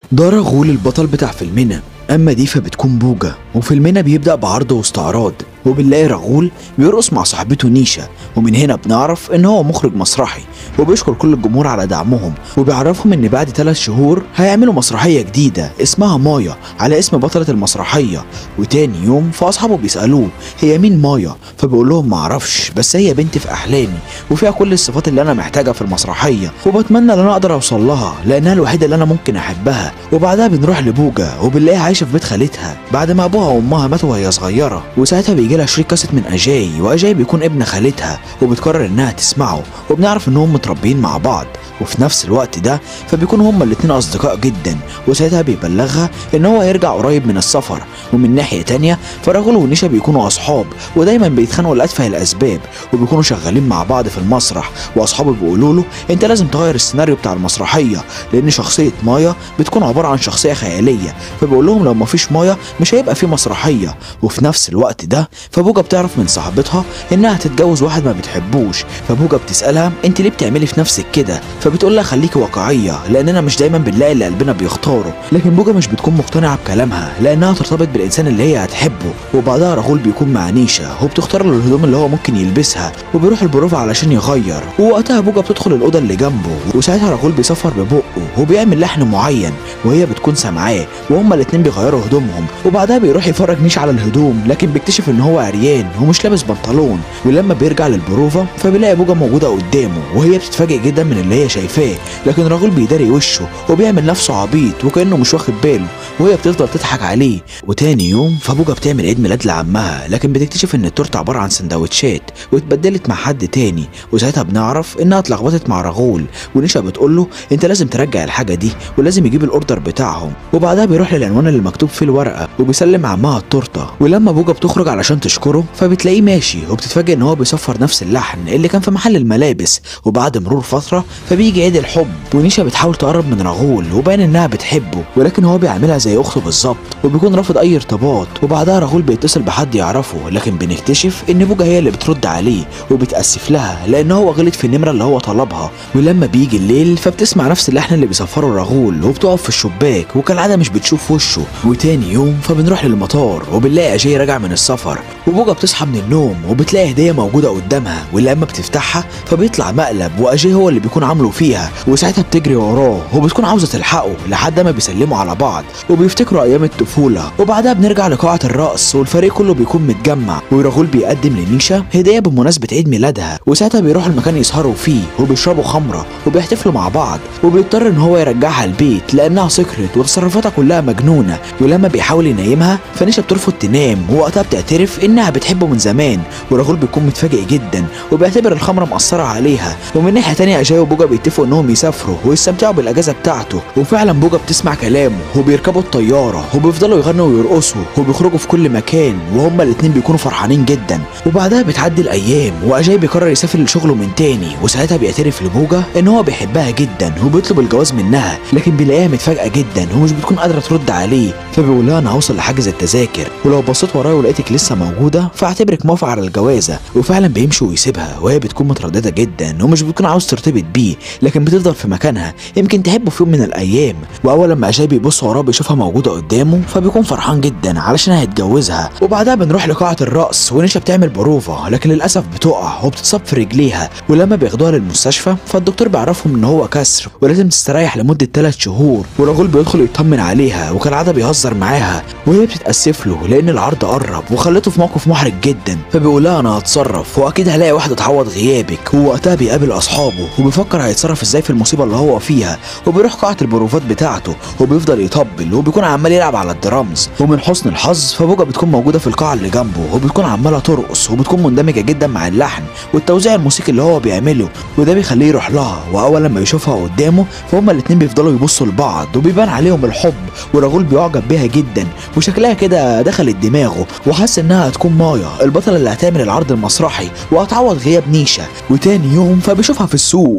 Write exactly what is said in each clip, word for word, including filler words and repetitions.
ده رغول البطل بتاع فيلمنا، اما دي فبتكون بوجا. وفيلمنا بيبدأ بعرض واستعراض، وبنلاقي رغول بيرقص مع صاحبته نيشا، ومن هنا بنعرف ان هو مخرج مسرحي وبيشكر كل الجمهور على دعمهم، وبيعرفهم ان بعد ثلاث شهور هيعملوا مسرحية جديدة اسمها مايا على اسم بطلة المسرحية. وتاني يوم فاصحابه بيسألوه هي مين مايا، فبيقول لهم معرفش، بس هي بنت في احلامي وفيها كل الصفات اللي انا محتاجها في المسرحية، وبتمنى ان انا اقدر اوصل لها لانها الوحيدة اللي انا ممكن احبها. وبعدها بنروح لبوجا وبنلاقيها عايشة في بيت خالتها بعد ما ابوها وامها ماتوا وهي صغيرة، وساعتها بيجي لها شريك كاسيت من اجاي، واجاي بيكون ابن خالتها وبتقرر انها تسمعه، وبنعرف انهم متربيين مع بعض. وفي نفس الوقت ده فبيكونوا هما الاتنين اصدقاء جدا، وساعتها بيبلغها ان هو هيرجع قريب من السفر. ومن ناحيه تانيه فرغول ونيشا بيكونوا اصحاب ودايما بيتخانقوا لاتفه الاسباب، وبيكونوا شغالين مع بعض في المسرح، واصحابه بيقولوا له انت لازم تغير السيناريو بتاع المسرحيه لان شخصيه مايا بتكون عباره عن شخصيه خياليه، فبيقول لهم لو مفيش مايا مش هيبقى في مسرحيه. وفي نفس الوقت ده فبوجا بتعرف من صاحبتها انها هتتجوز واحد ما بتحبوش، فبوجا بتسالها انت ليه بتعملي في نفسك كده، فبتقول لها خليكي واقعيه لاننا مش دايما بنلاقي اللي قلبنا بيختاره. لكن بوجا مش بتكون مقتنعه بكلامها لانها ترتبط بالانسان اللي هي هتحبه. وبعدها رغول بيكون مع نيشا وبتختار له الهدوم اللي هو ممكن يلبسها، وبيروح البروفه علشان يغير. ووقتها بوجا بتدخل الاوضه اللي جنبه، وساعتها رغول بيصفر ببقه وبيعمل لحن معين وهي بتكون سامعاه، وهما الاتنين بيغيروا هدومهم. وبعدها بيروح يفرج نيشا على الهدوم لكن بيكتشف ان هو عريان ومش لابس بنطلون. ولما بيرجع للبروفه فبيلاقي بوجا موجوده قدامه وهي بتتفاجئ جدا من اللي هي شايفاه، لكن رغول بيداري وشه وبيعمل نفسه عبيط وكانه مش واخد باله، وهي بتفضل تضحك عليه. وتاني يوم فبوجا بتعمل عيد ميلاد لعمها، لكن بتكتشف ان التورته عباره عن سندوتشات واتبدلت مع حد تاني، وساعتها بنعرف انها اتلخبطت مع رغول. ونيشا بتقول له انت لازم ترجع الحاجه دي ولازم يجيب الاوردر بتاعهم. وبعدها بيروح للعنوان اللي مكتوب فيه الورقه وبيسلم عمها التورته. ولما بوجا بتخرج علشان تشكره فبتلاقيه ماشي، وبتتفاجئ ان هو بيصفر نفس اللحن اللي كان في محل الملابس. وبعد مرور فتره فبيجي عيد الحب، ونيشا بتحاول تقرب من رغول وباين انها بتحبه، ولكن هو بيعملها زي اخته بالظبط وبيكون رافض اي ارتباط. وبعدها رغول بيتصل بحد يعرفه، لكن بنكتشف ان بوجا هي اللي بترد عليه وبتاسف لها لان هو غلط في النمره اللي هو طلبها. ولما بيجي الليل فبتسمع نفس اللحن اللي بيصفره رغول وبتقف في الشباك وكالعاده مش بتشوف وشه. وتاني يوم فبنروح للمطار وبنلاقي اجاي راجع من السفر، وبوجا بتصحى من النوم وبتلاقي هديه موجوده قدامها، ولما بتفتحها فبيطلع مقلب واجاي هو اللي بيكون عامله فيها. وساعتها بتجري وراه وبتكون عاوزه تلحقه لحد ما بيسلموا على بعض وبيفتكروا ايام الطفوله. وبعدها بنرجع لقاعه الرقص والفريق كله بيكون متجمع، ورغول بيقدم لنيشا هديه بمناسبه عيد ميلادها. وساعتها بيروحوا المكان يسهروا فيه وبيشربوا خمره وبيحتفلوا مع بعض، وبيضطر ان هو يرجعها البيت لانها سكرت وتصرفاتها كلها مجنونه. ولما بيحاول ينيمها فنيشا بترفض تنام، ووقتها بتعترف انها بتحبه من زمان. ورغول بيكون متفاجئ جدا وبيعتبر الخمره مأثره عليها. ومن ناحيه تانيه اجاي وبوجا بيتفقوا انهم يسافروا ويستمتعوا بالاجازه بتاعته، وفعلا بوجا بتسمع كلامه وبيركبوا الطياره وبيفضلوا يغنوا ويرقصوا وبيخرجوا في كل مكان، وهما الاتنين بيكونوا فرحانين جدا. وبعدها بتعدي الايام واجاي بيقرر يسافر لشغله من تاني، وساعتها بيعترف لبوجا ان هو بيحبها جدا وبيطلب الجواز منها، لكن بيلاقيها متفاجئه جدا ومش بتكون قادره ترد عليه. فبيقول لها انا هوصل لحاجز التذاكر، ولو بصيت ورايا ولقيتك لسه موجوده فاعتبرك موافق على الجوازه. وفعلا بيمشي ويسيبها وهي بتكون متردده جدا ومش بتكون عاوز ترتبط بيه، لكن بتفضل في مكانها يمكن تحبه في يوم من الايام. واول لما اجاي بيبص وراه بيشوفها موجوده قدامه فبيكون فرحان جدا علشان هيتجوزها. وبعدها بنروح لقاعه الرقص ونيشا بتعمل بروفه، لكن للاسف بتقع وبتتصاب في رجليها. ولما بياخدوها للمستشفى فالدكتور بيعرفهم ان هو كسر ولازم تستريح لمده ثلاث شهور. ورغول بيدخل يطمن عليها وكالعاده بيهزر معاها، وهي بتتاسف له لان العرض قرب وخلته في موقف محرج جدا. فبيقول لها انا هتصرف واكيد هلاقي واحده تعوض غيابك. ووقتها بيقابل اصحابه وبيفكر هيتصرف ازاي في المصيبه اللي هو فيها، وبيروح قاعه البروفات بتاعته وبيفضل يطبل وبيكون عمال يلعب على الدرامز. ومن حسن الحظ فبوجا بتكون موجوده في القاعه اللي جنبه وبتكون عماله ترقص وبتكون مندمجه جدا مع اللحن والتوزيع الموسيقي اللي هو بيعمله، وده بيخليه يروح لها. واول لما يشوفها قدامه فهم الاتنين بيفضلوا يبصوا لبعض وبيبان عليهم الحب، ورغول بيعجب بيها جدا وشكلها كده دخلت دماغه وحس انها هتكون مايا البطله اللي هتعمل العرض المسرحي وهتعوض غياب نيشا. وتاني يوم فبيشوفها في السوق وبيروح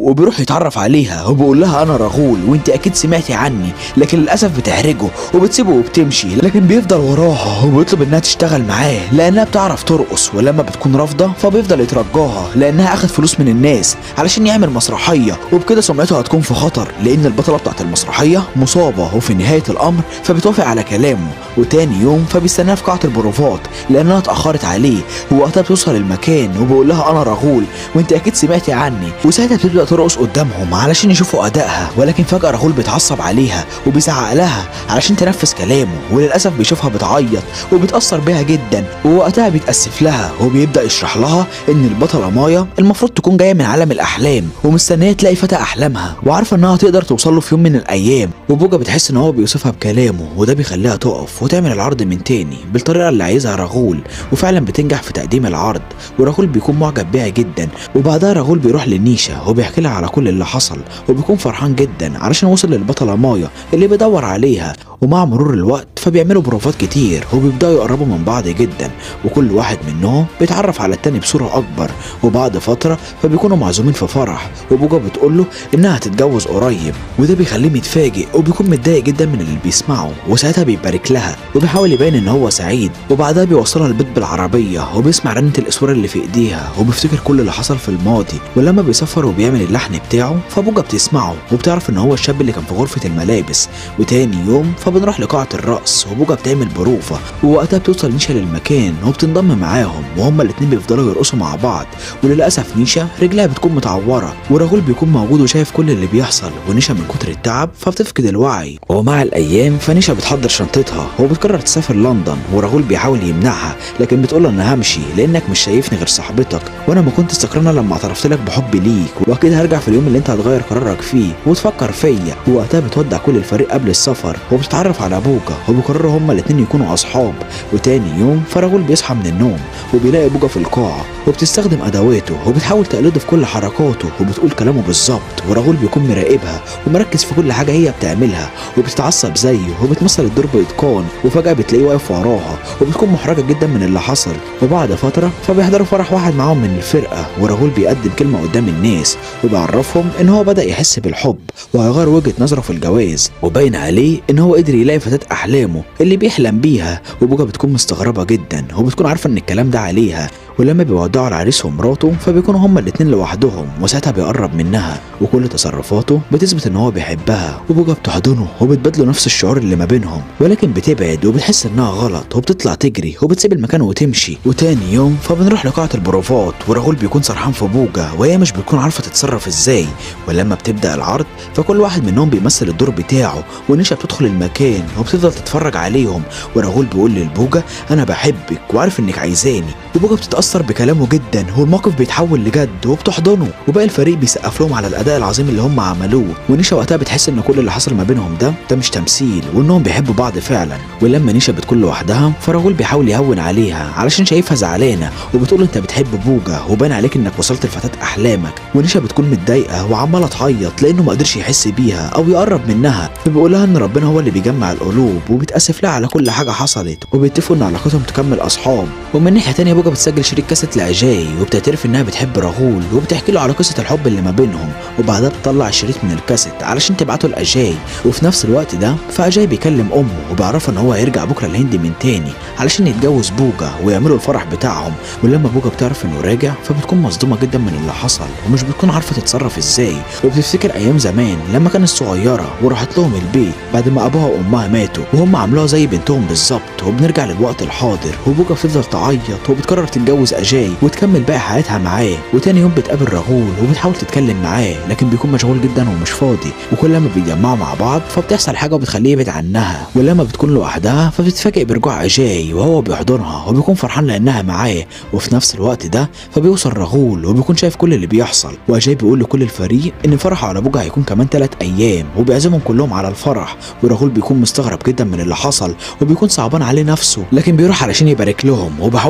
بيتعرف عليها وبيقول لها انا رغول وانت اكيد سمعتي عني، لكن للاسف بتحرجه وبتسيبه وبتمشي، لكن بيفضل وراها وبيطلب انها تشتغل معاه لانها بتعرف ترقص، ولما بتكون رافضه فبيفضل يترجاها لانها اخد فلوس من الناس علشان يعمل مسرحيه، وبكده سمعته هتكون في خطر لان البطله بتاعت المسرحيه مصابه. وفي نهايه الامر فبتوافق على كلامه، وتاني يوم فبيستناها في قاعه البروفات لانها اتاخرت عليه، ووقتها بتوصل المكان وبيقول لها انا رغول وانت اكيد سمعتي عني، وساعتها بتبدا ترقص قدامهم علشان يشوفوا ادائها، ولكن فجاه رغول بيتعصب عليها وبيزعق لها علشان تنفذ كلامه، وللاسف بيشوفها بتعيط وبيتاثر بيها جدا، ووقتها بيتاسف لها وبيبدا يشرح لها ان البطله مايا المفروض تكون جايه من عالم الاحلام ومستنيه تلاقي فتى احلامها وعارفه انها تقدر توصل له في يوم من الايام، وبوجا بتحس ان هو بيوصفها بكلامه وده بيخليها تقف وتعمل العرض من تاني بالطريقه اللي عايزها رغول، وفعلا بتنجح في تقديم العرض ورغول بيكون معجب بيها جدا. وبعدها رغول بيروح لنيشا وبيحكي لها على كل اللي حصل وبيكون فرحان جدا علشان وصل للبطله مايا اللي بيدور عليها، ومع مرور الوقت فبيعملوا بروفات كتير وبيبداوا يقربوا من بعض جدا، وكل واحد منهم بيتعرف على التاني بصوره اكبر، وبعد فتره فبيكونوا معزومين في فرح وبوجا بتقول له انها هتتجوز قريب، وده بيخليه متفاجئ وبيكون متضايق جدا من اللي بيسمعه، وساعتها بيبارك لها وبيحاول يبين ان هو سعيد، وبعدها بيوصلها البيت بالعربيه وبيسمع رنه الاسوره اللي في ايديها وبيفتكر كل اللي حصل في الماضي، ولما بيسافر وبيعمل اللحن بتاعه فبوجا بتسمعه وبتعرف ان هو الشاب اللي كان في غرفه الملابس. وتاني يوم فبنروح لقاعه الرقص وبوجا بتعمل بروفه، ووقتها بتوصل نيشا للمكان وبتنضم معاهم وهما الاتنين بيفضلوا يرقصوا مع بعض، وللاسف نيشا رجلها بتكون متعوره ورغول بيكون موجود وشايف كل اللي بيحصل، ونيشا من كتر التعب فبتفقد الوعي. ومع الايام فنيشا بتحضر شنطتها وبتقرر تسافر لندن، ورغول بيحاول يمنعها لكن بتقول له انا همشي لانك مش شايفني غير صاحبتك، وانا ما كنت سكرانه لما اعترفت لك بحبي ليك، واكيد هرجع في اليوم اللي انت هتغير قرارك فيه وتفكر فيا. ووقتها بتودع كل الفريق قبل السفر وبتتعرف على بوجا وبيقرروا هما الاتنين يكونوا اصحاب. وتاني يوم فرغول بيصحى من النوم وبيلاقي بوجا في القاعه وبتستخدم ادواته وبتحاول تقلده في كل حركاته وبتقول كلامه بالظبط، ورغول بيكون مراقبها ومركز في كل حاجه هي بتعملها وبتتعصب زيه وبتمثل الدور باتقان، وفجاه بتلاقيه واقف وراها وبتكون محرجه جدا من اللي حصل. وبعد فتره فبيحضروا فرح واحد معاهم من الفرقه ورغول بيقدم كلمه قدام الناس وبيعرفهم ان هو بدا يحس بالحب وهيغير وجهه نظره في الجواز، وباين عليه ان هو قدر يلاقي فتاه احلامه اللي بيحلم بيها. وبوجا بتكون مستغربه جدا وبتكون عارفه ان الكلام ده عليها، ولما بيودعوا العريس ومراته فبيكونوا هما الاتنين لوحدهم، وساعتها بيقرب منها وكل تصرفاته بتثبت ان هو بيحبها، وبوجا بتحضنه وبتبادلوا نفس الشعور اللي ما بينهم، ولكن بتبعد وبتحس انها غلط وبتطلع تجري وبتسيب المكان وتمشي. وتاني يوم فبنروح لقاعه البروفات ورغول بيكون سرحان في بوجا وهي مش بتكون عارفه تتصرف ازاي، ولما بتبدا العرض فكل واحد منهم بيمثل الدور بتاعه، ونيشا بتدخل المكان وبتفضل تتفرج عليهم، ورغول بيقول للبوجا انا بحبك وعارف انك عايزاني، وبوجا بتتاثر بكلامه جدا والموقف بيتحول لجد وبتحضنه، وباقي الفريق بيسقف لهم على الاداء العظيم اللي هم عملوه. ونيشا وقتها بتحس ان كل اللي حصل ما بينهم ده ده مش تمثيل وانهم بيحبوا بعض فعلا. ولما نيشا بتكون لوحدها فرغول بيحاول يهون عليها علشان شايفها زعلانه وبتقول انت بتحب بوجا وبان عليك انك وصلت لفتاه احلامك، ونيشا بتكون متضايقه وعماله تعيط لانه ما قدرش يحس بيها او يقرب منها، فبيقول لها ان ربنا هو اللي بيجمع القلوب وبتاسف لها على كل حاجه حصلت، وبيتفقوا ان علاقتهم تكمل اصحاب. ومن ناحيه تانيه بوجا بتسجل شريك كاسيت لأجاي وبتعترف انها بتحب رغول وبتحكي له على قصه الحب اللي ما بينهم، وبعدها بتطلع الشريط من الكاسيت علشان تبعته لأجاي. وفي نفس الوقت ده فأجاي بيكلم امه وبيعرفها ان هو هيرجع بكره الهند من تاني علشان يتجوز بوجا ويعملوا الفرح بتاعهم. ولما بوجا بتعرف انه راجع فبتكون مصدومه جدا من اللي حصل ومش بتكون عارفه تتصرف ازاي، وبتفتكر ايام زمان لما كانت صغيره وراحت لهم البيت بعد ما ابوها وامها ماتوا وهم عملوها زي بنتهم بالظبط. وبنرجع للوقت الحاضر وبوجا بتفضل تعيط وبتقرر تتجوز أجاي وتكمل باقي حياتها معاه. وتاني يوم بتقابل رغول وبتحاول تتكلم معاه لكن بيكون مشغول جدا ومش فاضي، وكل ما بيتجمعوا مع بعض فبتحصل حاجه وبتخليه يبعد عنها، ولما بتكون لوحدها فبتتفاجئ برجوع أجاي وهو بيحضنها وبيكون فرحان لانها معاه. وفي نفس الوقت ده فبيوصل رغول وبيكون شايف كل اللي بيحصل، وأجاي بيقول لكل الفريق ان فرحه على بوجا هيكون كمان ثلاث ايام وبيعزمهم كلهم على الفرح. ورغول بيكون مستغرب جدا من اللي حصل وبيكون صعبان عليه نفسه، لكن بيروح علشان يبارك لهم وبيحاول يبين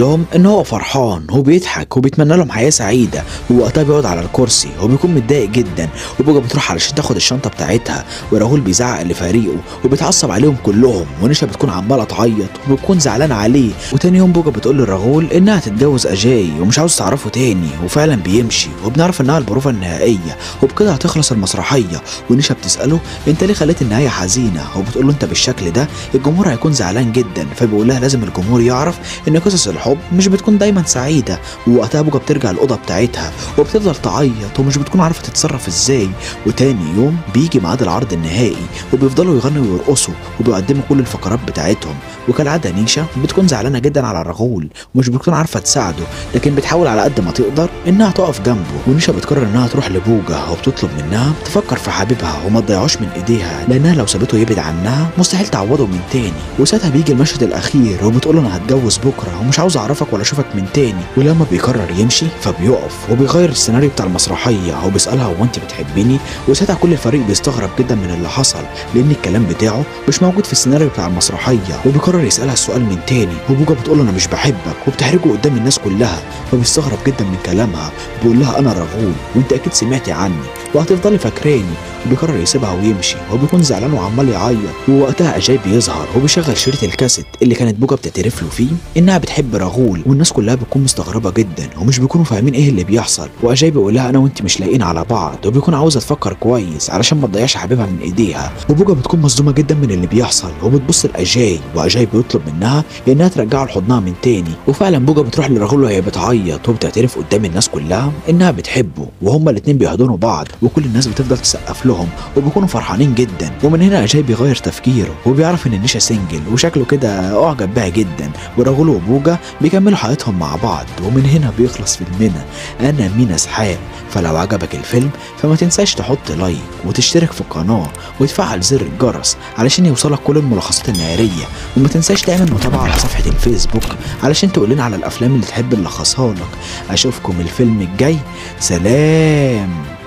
لهم ان هو فرحان وبيضحك وبيتمنى لهم حياه سعيده، ووقتها بيقعد على الكرسي وبيكون متضايق جدا، وبوجا بتروح علشان تاخد الشنطه بتاعتها، وراغول بيزعق لفريقه وبيتعصب عليهم كلهم، ونيشا بتكون عماله تعيط وبتكون زعلانه عليه. وتاني يوم بوجا بتقول لراغول انها هتتجوز اجاي ومش عاوز تعرفه تاني، وفعلا بيمشي، وبنعرف انها البروفه النهائيه وبكده هتخلص المسرحيه. ونيشا بتساله انت ليه خليت النهايه حزينه، وبتقول له انت بالشكل ده الجمهور هيكون زعلان جدا، فبيقول لها لازم الجمهور يعرف ان قصص الحب مش بتكون دايما سعيده. ووقتها بوجا بترجع الاوضه بتاعتها وبتفضل تعيط ومش بتكون عارفه تتصرف ازاي. وتاني يوم بيجي ميعاد العرض النهائي، وبيفضلوا يغنوا ويرقصوا وبيقدموا كل الفقرات بتاعتهم. وكالعاده نيشا بتكون زعلانه جدا على راغول ومش بتكون عارفه تساعده، لكن بتحاول على قد ما تقدر انها تقف جنبه. ونيشا بتقرر انها تروح لبوجا وبتطلب منها تفكر في حبيبها وما تضيعوش من ايديها، لانها لو سابته يبعد عنها مستحيل تعوضه من تاني. وساعتها بيجي المشهد الاخير وبتقول له انا هتجوز بكره ومش عاوز اعرفك ولا اشوفك من تاني. ولما بيقرر يمشي فبيقف وبيغير السيناريو بتاع المسرحيه وبيسالها هو انت بتحبيني؟ وساعتها كل الفريق بيستغرب جدا من اللي حصل، لان الكلام بتاعه مش موجود في السيناريو بتاع المسرحيه. وبيقرر يسالها السؤال من تاني، وبوجا بتقول له انا مش بحبك وبتحرجه قدام الناس كلها. فبيستغرب جدا من كلامها، بيقول لها انا راغول وانت اكيد سمعتي عني وهتفضلي فاكراني. وبيقرر يسيبها ويمشي وبيكون زعلان وعمال يعيط. ووقتها اجاي بيظهر وبيشغل شريط الكاسيت اللي كانت بوجا بتعترف له فيه انها بتحب راغول، والناس كلها بتكون مستغربه جدا ومش بيكونوا فاهمين ايه اللي بيحصل. واجاي بيقول لها انا وانت مش لاقيين على بعض، وبيكون عاوزه تفكر كويس علشان ما تضيعش حبيبها من ايديها. وبوجا بتكون مصدومه جدا من اللي بيحصل وبتبص لاجاي، واجاي بيطلب منها انها ترجعه لحضنها من تاني. وفعلا بوجا بتروح لراغول وهي بتعيط وبتعترف قدام الناس كلها انها بتحبه، وهما الاتنين بيحضنوا بعض وكل الناس بتفضل تسقف لهم وبيكونوا فرحانين جدا. ومن هنا اجاي بيغير تفكيره وبيعرف ان نيشا سنجل وشكله كده اعجب بيها جدا، وراغول وبوجا بيكملوا حياتهم مع بعض. ومن هنا بيخلص فيلمنا. انا مينا اسحاق. فلو عجبك الفيلم فما تنساش تحط لايك وتشترك في القناه وتفعل زر الجرس علشان يوصلك كل الملخصات النهاريه، وما تنساش تعمل متابعه على صفحه الفيسبوك علشان تقول لنا على الافلام اللي تحب نلخصها لك. اشوفكم الفيلم الجاي، سلام.